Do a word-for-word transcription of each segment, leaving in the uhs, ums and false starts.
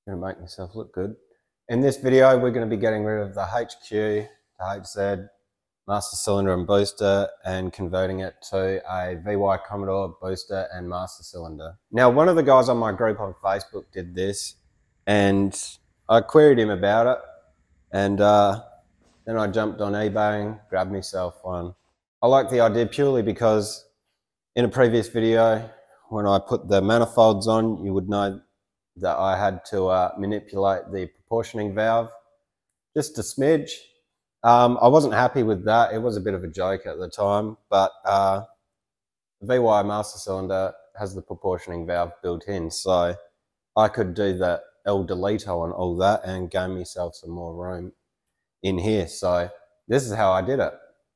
Gonna make myself look good. In this video, we're going to be getting rid of the H Q, the H Z, master cylinder and booster, and converting it to a V Y Commodore booster and master cylinder. Now, one of the guys on my group on Facebook did this, and I queried him about it, and uh, then I jumped on eBay and grabbed myself one. I like the idea purely because in a previous video, when I put the manifolds on, you would know that I had to uh, manipulate the proportioning valve just a smidge. Um, I wasn't happy with that. It was a bit of a joke at the time, but uh, the V Y master cylinder has the proportioning valve built in, so I could do the El Delito and all that and gain myself some more room in here. So this is how I did it.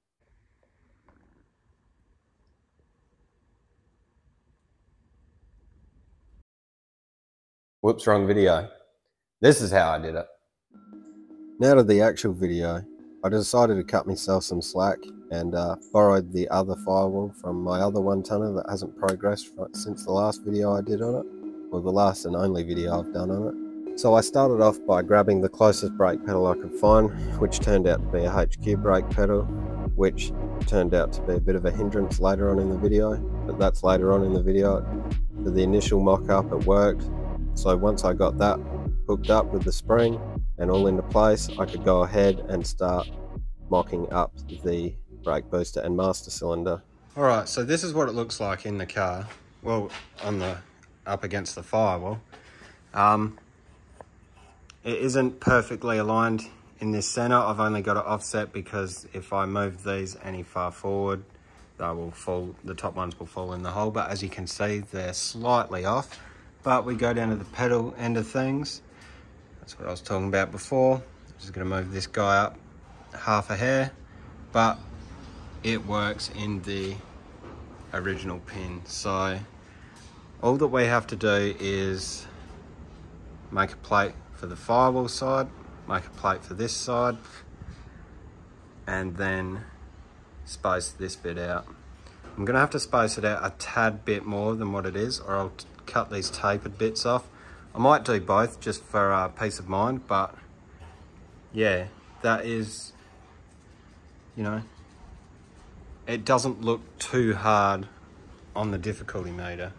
Whoops, wrong video. This is how I did it. Now to the actual video. I decided to cut myself some slack and uh, borrowed the other firewall from my other one tonner that hasn't progressed since the last video I did on it, or the last and only video I've done on it. So I started off by grabbing the closest brake pedal I could find, which turned out to be a H Q brake pedal, which turned out to be a bit of a hindrance later on in the video, but that's later on in the video. For the initial mock-up, it worked. So once I got that hooked up with the spring and all into place, I could go ahead and start mocking up the brake booster and master cylinder. Alright, so this is what it looks like in the car. Well, on the up against the firewall. Um, it isn't perfectly aligned in this center. I've only got it offset because if I move these any far forward, they will fall, the top ones will fall in the hole. But as you can see, they're slightly off. But we go down to the pedal end of things. That's what I was talking about before. I'm just going to move this guy up half a hair, but it works in the original pin. So all that we have to do is make a plate for the firewall side, make a plate for this side, and then space this bit out. I'm going to have to space it out a tad bit more than what it is, or I'll cut these tapered bits off. I might do both just for uh, peace of mind, but yeah, that is, you know, it doesn't look too hard on the difficulty meter.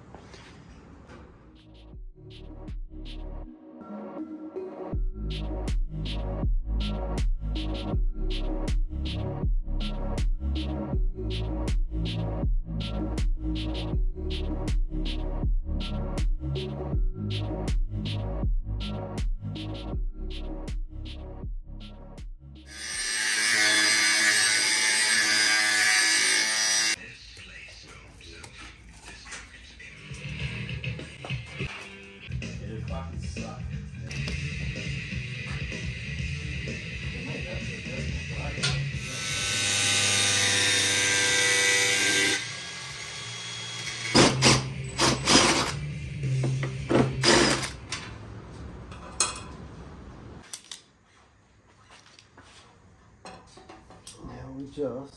Just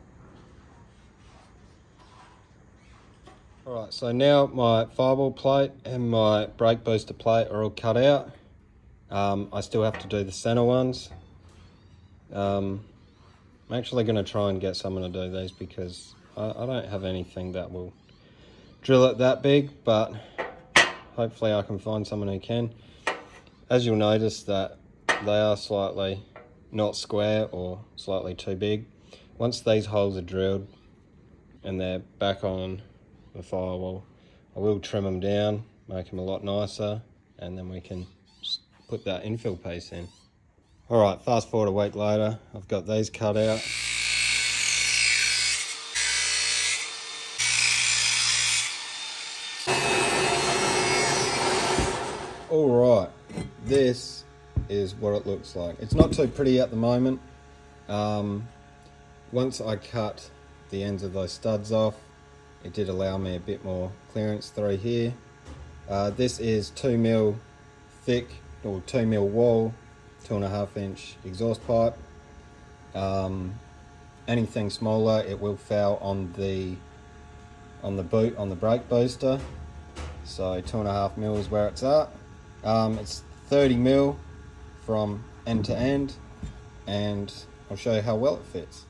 alright, so now my firewall plate and my brake booster plate are all cut out. um, I still have to do the center ones. um, I'm actually going to try and get someone to do these because I, I don't have anything that will drill it that big, but hopefully I can find someone who can. As you'll notice that they are slightly not square or slightly too big. Once these holes are drilled and they're back on the firewall, I will trim them down, make them a lot nicer, and then we can just put that infill piece in. All right, fast forward a week later, I've got these cut out. All right, this is what it looks like. It's not too pretty at the moment. Um, once I cut the ends of those studs off, it did allow me a bit more clearance through here. Uh, this is two mil thick, or two mil wall, two and a half inch exhaust pipe. Um, anything smaller, it will foul on the on the boot on the brake booster. So two and a half mil is where it's at. Um, it's thirty mil from end to end, and I'll show you how well it fits.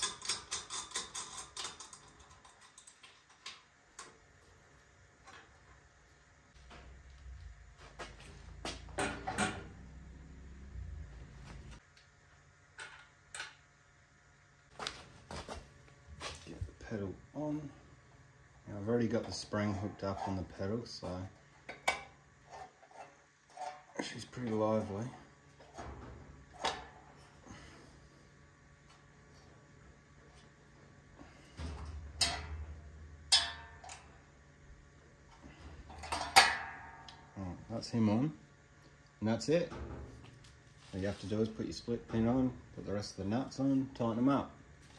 Get the pedal on. Now I've already got the spring hooked up on the pedal, so she's pretty lively. Right, that's him on, and that's it. All you have to do is put your split pin on, put the rest of the nuts on, tighten them up.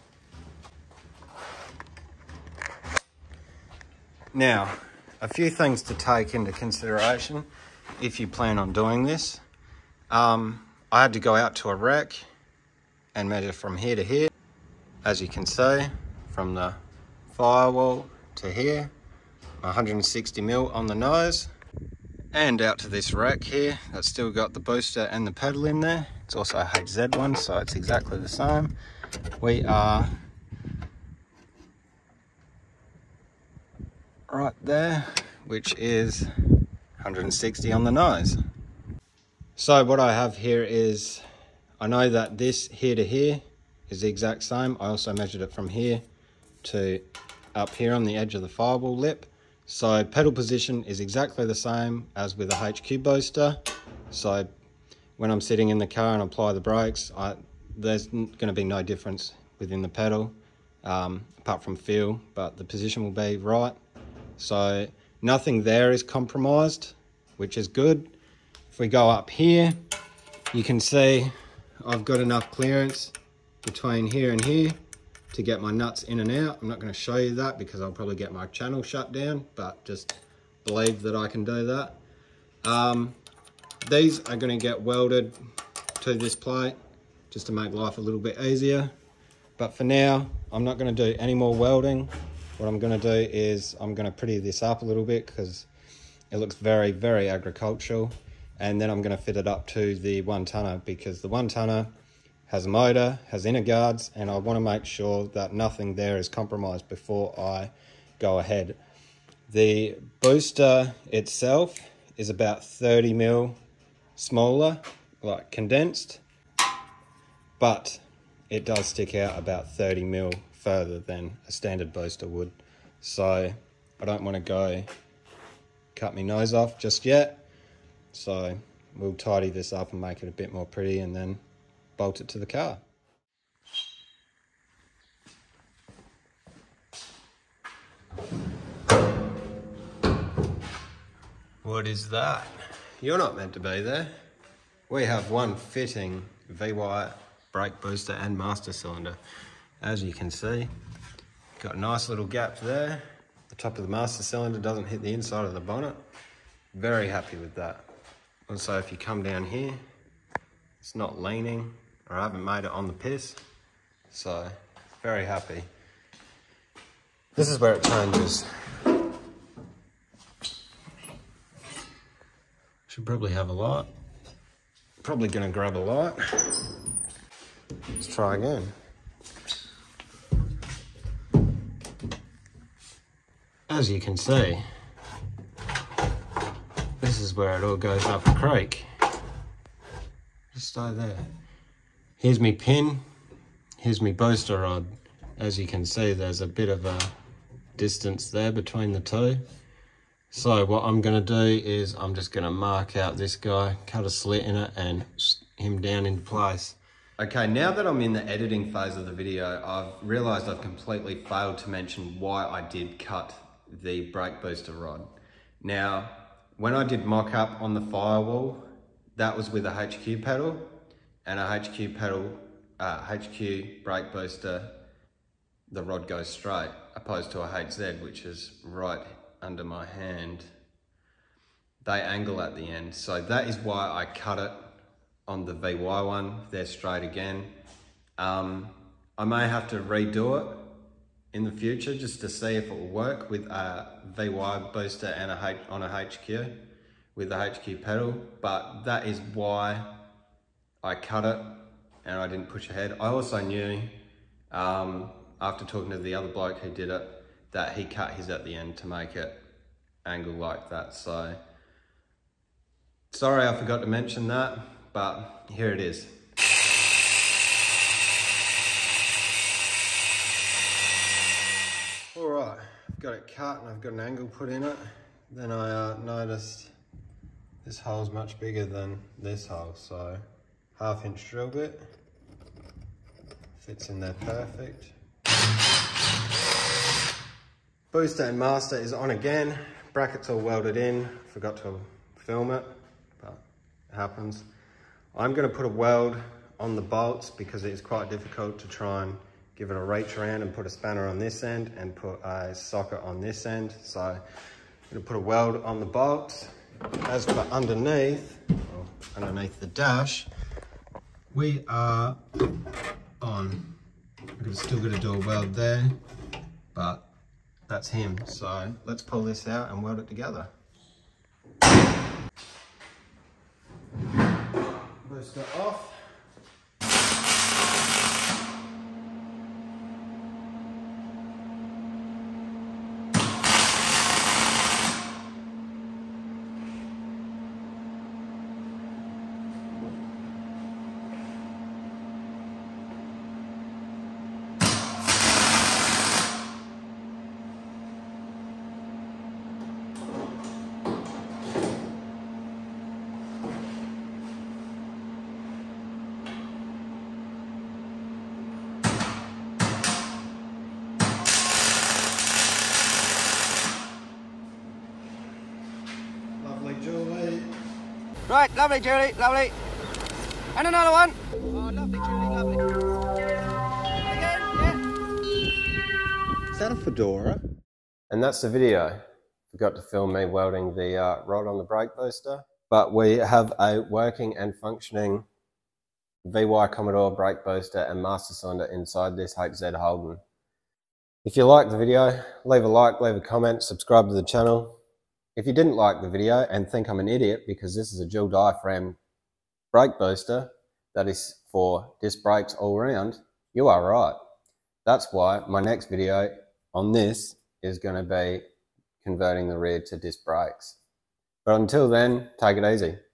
Now, a few things to take into consideration if you plan on doing this. Um, I had to go out to a rack and measure from here to here. As you can see, from the firewall to here, one hundred sixty mil on the nose, and out to this rack here that's still got the booster and the pedal in there. It's also a H Z one, so it's exactly the same. We are right there, which is one hundred sixty on the nose. So what I have here is, I know that this here to here is the exact same. I also measured it from here to up here on the edge of the firewall lip. So pedal position is exactly the same as with a H Q booster. So when I'm sitting in the car and apply the brakes, I, there's going to be no difference within the pedal, um, apart from feel, but the position will be right. So nothing there is compromised, which is good. If we go up here, you can see I've got enough clearance between here and here to get my nuts in and out. I'm not going to show you that because I'll probably get my channel shut down, but just believe that I can do that. Um, these are going to get welded to this plate just to make life a little bit easier. But for now, I'm not going to do any more welding. What I'm going to do is I'm going to pretty this up a little bit because it looks very, very agricultural. And then I'm going to fit it up to the one tonner because the one tonner has a motor, has inner guards, and I want to make sure that nothing there is compromised before I go ahead. The booster itself is about thirty mil smaller, like condensed, but it does stick out about thirty mil further than a standard booster would. So I don't want to go cut my nose off just yet. So we'll tidy this up and make it a bit more pretty and then bolt it to the car. What is that? You're not meant to be there. We have one fitting V Y brake booster and master cylinder. As you can see, got a nice little gap there. The top of the master cylinder doesn't hit the inside of the bonnet. Very happy with that. Also, if you come down here, it's not leaning, or I haven't made it on the piss, so very happy. This is where it changes. Should probably have a light. Probably gonna grab a light. Let's try again. As you can see, this is where it all goes up a creek. Just stay there. Here's me pin, here's me booster rod. As you can see, there's a bit of a distance there between the two. So what I'm gonna do is I'm just gonna mark out this guy, cut a slit in it and him down into place. Okay, now that I'm in the editing phase of the video, I've realized I've completely failed to mention why I did cut the brake booster rod. Now, when I did mock up on the firewall, that was with a H Q pedal, and a H Q pedal, uh, H Q brake booster, the rod goes straight, opposed to a H Z, which is right under my hand. They angle at the end, so that is why I cut it on the V Y one. They're straight again. Um, I may have to redo it in the future just to see if it will work with a V Y booster and a H on a H Q, with the H Q pedal, but that is why I cut it and I didn't push ahead. I also knew, um, after talking to the other bloke who did it, that he cut his at the end to make it angle like that. So, sorry I forgot to mention that, but here it is. All right, I've got it cut and I've got an angle put in it. Then I uh, noticed this hole's much bigger than this hole, so half inch drill bit, fits in there perfect. Booster and master is on again, brackets all welded in, forgot to film it, but it happens. I'm going to put a weld on the bolts because it is quite difficult to try and give it a reach around and put a spanner on this end and put a socket on this end. So I'm going to put a weld on the bolts. As for underneath, or underneath the dash, we are on. We're still going to do a weld there, but that's him. So let's pull this out and weld it together. Booster off. Right, lovely Julie, lovely. And another one. Oh, lovely Julie, lovely. Again, yeah. Is that a fedora? And that's the video. Forgot to film me welding the uh, rod on the brake booster. But we have a working and functioning V Y Commodore brake booster and master cylinder inside this H Z Holden. If you liked the video, leave a like, leave a comment, subscribe to the channel. If you didn't like the video and think I'm an idiot because this is a dual diaphragm brake booster that is for disc brakes all around, you are right. That's why my next video on this is going to be converting the rear to disc brakes. But until then, take it easy.